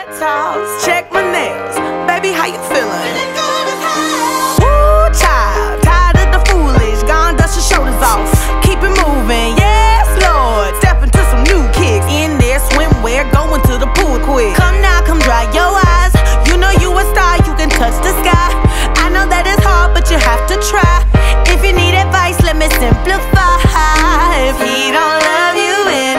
Head toss, check my nails. Baby, how you feeling? Woo, child, tired of the foolish. Gone, dust your shoulders off. Keep it moving, yes, Lord. Step into some new kicks. In there, swimwear, going to the pool quick. Come now, come dry your eyes. You know you a star, you can touch the sky. I know that it's hard, but you have to try. If you need advice, let me simplify. If he don't love you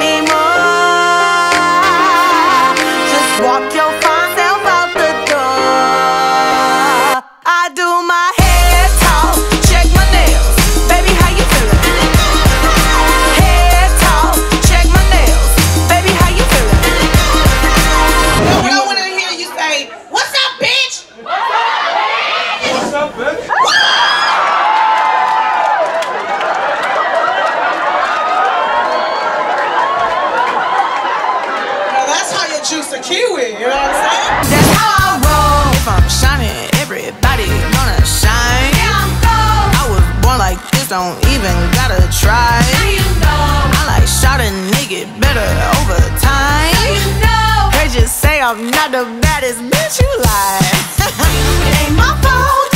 anymore, just walk your fine self out the door. I do my head talk, check my nails. Baby, how you feeling? Head talk, check my nails. Baby, how you feeling? I want to hear you say, "What's up, bitch?" What's up, bitch? Juice a kiwi, you know what I'm saying? That's how I roll. If I'm shining, everybody gonna shine. Yeah, I'm gold. I was born like this, don't even gotta try. Now you know. I like shot a nigga better over time. Now you know. They just say I'm not the baddest bitch, you lie. It ain't my fault.